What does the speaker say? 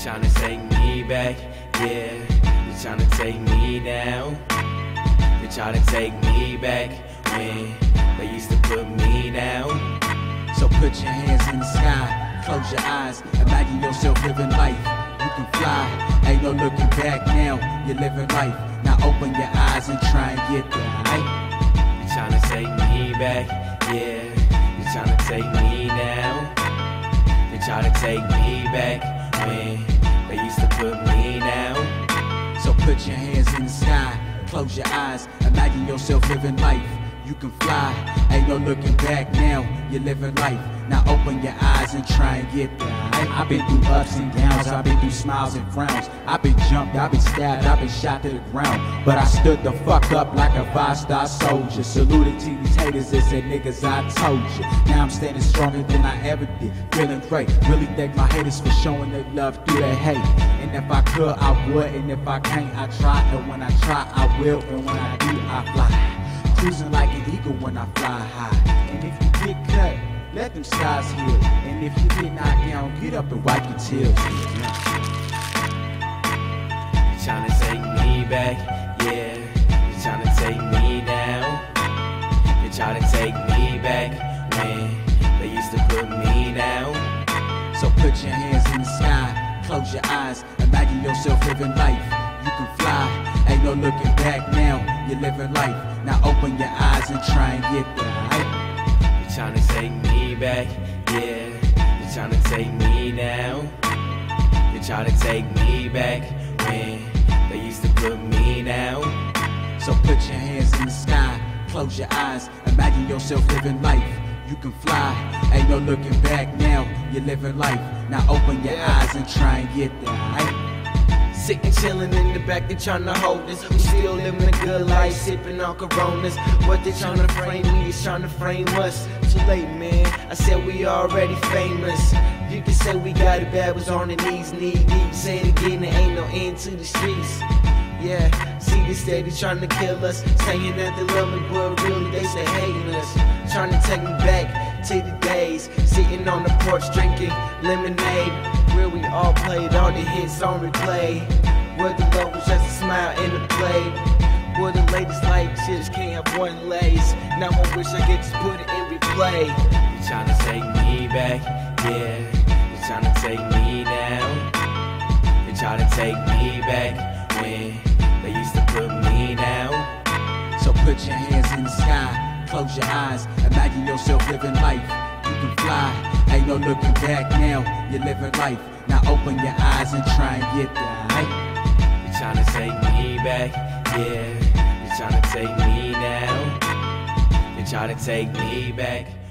tryna take me back, yeah. You tryna take me down. You tryna take me back when they used to put me down. So put your hands in the sky, close your eyes, imagine yourself living life. You can fly, ain't no looking back now, you're living life. Now open your eyes and try and get there, right? You tryna take me back, yeah. You tryna take me down. You tryna take me back when they used to put me down. So put your hands in the sky, close your eyes, imagine yourself living life. You can fly, ain't no looking back now, you're living life. Now open your eyes and try and get there, right? I've been through ups and downs, I've been through smiles and frowns. I've been jumped, I've been stabbed, I've been shot to the ground. But I stood the fuck up like a 5-star soldier. Saluted to these haters that said, niggas, I told you. Now I'm standing stronger than I ever did, feeling great. Really thank my haters for showing their love through their hate. And if I could, I would, and if I can't, I try. And when I try, I will, and when I do, I fly. Cruising like an eagle when I fly high. And if you get cut, let them skies heal. And if you get knocked down, get up and wipe your tears. You tryna take me back, yeah. You tryna take me down. You tryna take me back when they used to put me down. So put your hands in the sky, close your eyes, imagine yourself living life. You can fly, ain't no looking back now, you're living life. Now open your eyes and try and get there, right? You tryna take me back, yeah. You tryna take me down. You tryna take me back when they used to put me down. So put your hands in the sky, close your eyes, imagine yourself living life. You can fly, ain't no looking back now, you're living life. Now open your eyes and try and get there, right? Sitting chillin' in the back, they tryna hold us. We still living a good life, sipping on Coronas. What they tryna frame me is tryna frame us. Too late, man. I said we already famous. You can say we got it bad, was on the knees, knee deep. Say it again, there ain't no end to the streets. Yeah, see they steady tryna kill us, saying that they love me, but really they say hating us. Tryna take me back to the days, sitting on the porch drinking lemonade, where we all played all the hits on replay, where the love was just a smile in the play, where the ladies like chicks can't have one lace. Now I wish I could just put it in replay. You tryna take me back, yeah. You tryna take me down. You tryna take me back when they used to put me down. So put your hands in the sky, close your eyes, imagine yourself living life. You can fly, ain't no looking back now, you're living life. Now open your eyes and try and get there, right? You tryna take me back, yeah. You tryna take me down. You tryna take me back